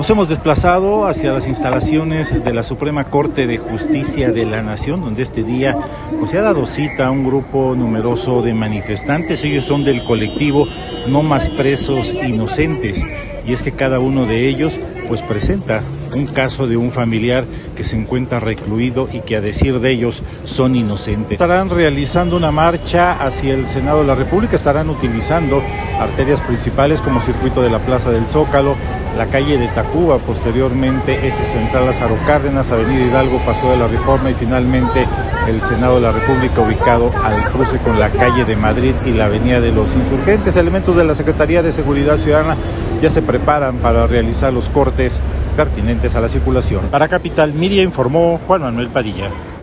Nos hemos desplazado hacia las instalaciones de la Suprema Corte de Justicia de la Nación, donde este día se ha dado cita a un grupo numeroso de manifestantes. Ellos son del colectivo No Más Presos Inocentes, y es que cada uno de ellos presenta un caso de un familiar que se encuentra recluido y que, a decir de ellos, son inocentes. Estarán realizando una marcha hacia el Senado de la República, estarán utilizando arterias principales como circuito de la Plaza del Zócalo, la calle de Tacuba, posteriormente eje central Lázaro Cárdenas, avenida Hidalgo, Paseo de la Reforma y finalmente el Senado de la República, ubicado al cruce con la calle de Madrid y la avenida de los Insurgentes. Elementos de la Secretaría de Seguridad Ciudadana ya se preparan para realizar los cortes pertinentes a la circulación. Para Capital Media informó Juan Manuel Padilla.